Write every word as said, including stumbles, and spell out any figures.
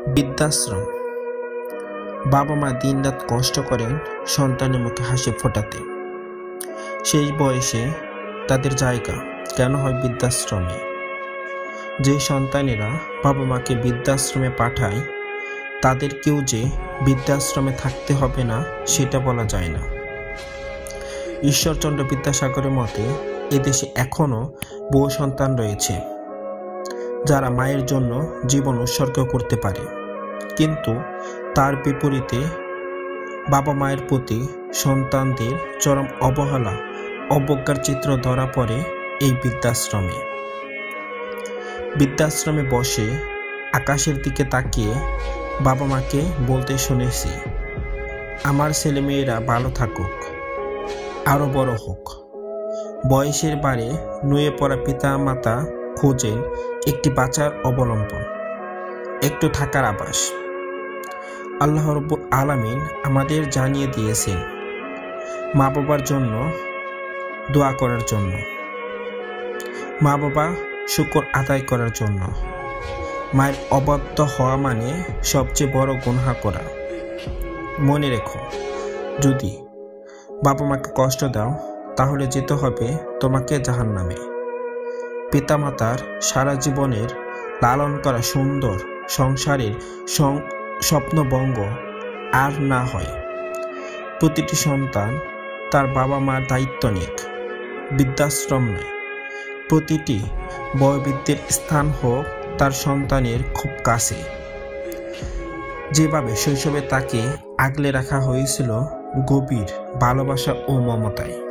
বৃদ্ধাশ্রম। বাবা মা দিনরাত কষ্ট করেন সন্তানের মুখে হাসি ফোটাতে। সেই বয়সে তাদের জায়গা কেন হয় বৃদ্ধাশ্রমে? যে সন্তানেরা বাবা মাকে বৃদ্ধাশ্রমে পাঠায় তাদের কেউ যে বৃদ্ধাশ্রমে থাকতে হবে না সেটা বলা যায় না। ঈশ্বরচন্দ্র বিদ্যাসাগরের মতে এদেশে এখনও বহু সন্তান রয়েছে যারা মায়ের জন্য জীবন উৎসর্গ করতে পারে, কিন্তু তার বিপরীতে বাবা মায়ের প্রতি সন্তানদের চরম অবহেলা অবজ্ঞার চিত্র ধরা পড়ে এই বৃদ্ধাশ্রমে। বৃদ্ধাশ্রমে বসে আকাশের দিকে তাকিয়ে বাবা মাকে বলতে শুনেছি, আমার ছেলেমেয়েরা ভালো থাকুক, আরও বড় হোক। বয়সের বারে নুয়ে পড়া পিতা মাতা খোঁজেন একটি বাঁচার অবলম্বন, একটু থাকার আবাস। আল্লাহ রাব্বুল আলামিন আমাদের জানিয়ে দিয়েছেন মা বাবার জন্য দোয়া করার জন্য, মা বাবা শুকর আদায় করার জন্য। মায়ের অবাধ্য হওয়া মানে সবচেয়ে বড় গুনাহ করা। মনে রেখো, যদি বাবা মাকে কষ্ট দাও তাহলে যেতে হবে তোমাকে জাহান্নামে। পিতামাতার সারা জীবনের লালন করা সুন্দর সংসারের স্বপ্নভঙ্গ আর না হয়। প্রতিটি সন্তান তার বাবা মার দায়িত্ব নিক, বৃদ্ধাশ্রম নয়। প্রতিটি বয়োবৃদ্ধের স্থান হোক তার সন্তানের খুব কাছে, যেভাবে শৈশবে তাকে আগলে রাখা হয়েছিল গভীর ভালোবাসা ও মমতায়।